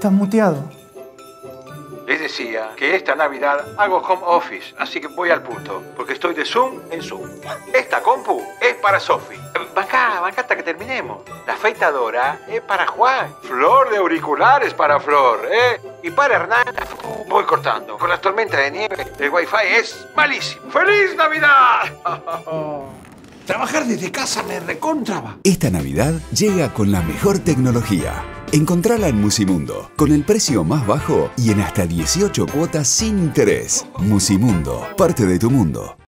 Estás muteado. Les decía que esta Navidad hago home office, así que voy al punto, porque estoy de Zoom en Zoom. Esta compu es para Sofi. Bancá hasta que terminemos. La afeitadora es para Juan. Flor de auriculares para Flor, ¿eh? Y para Hernán, voy cortando. Con las tormentas de nieve, el wifi es malísimo. ¡Feliz Navidad! Trabajar desde casa me recontraba. Esta Navidad llega con la mejor tecnología. Encontrala en Musimundo, con el precio más bajo y en hasta 18 cuotas sin interés. Musimundo, parte de tu mundo.